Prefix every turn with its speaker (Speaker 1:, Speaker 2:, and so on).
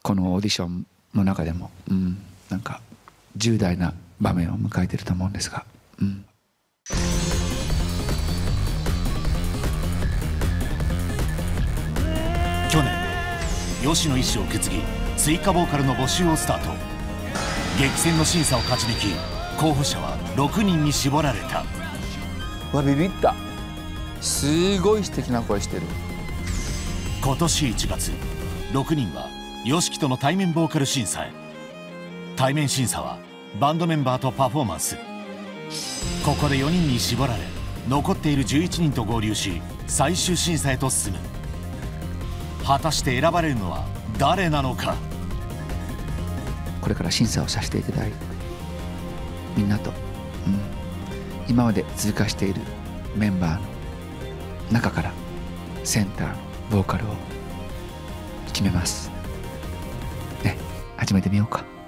Speaker 1: このオーディションの中でも、なんか重大な場面を迎えていると思うんですが、
Speaker 2: 去年YOSHIの意思を受け継ぎ追加ボーカルの募集をスタート。激戦の審査を勝ち抜き候補者は6人に絞られた。
Speaker 1: わ、ビビった。すごい素敵な声してる。
Speaker 2: 今年1月6人はYOSHIKIとの対面ボーカル審査へ。対面審査はバンドメンバーとパフォーマンス。ここで4人に絞られ残っている11人と合流し最終審査へと進む。果たして選ばれるのは誰なのか。
Speaker 1: これから審査をさせていただいて、みんなと、今まで通過しているメンバーの中からセンターのボーカルを決めますね。始めてみようか。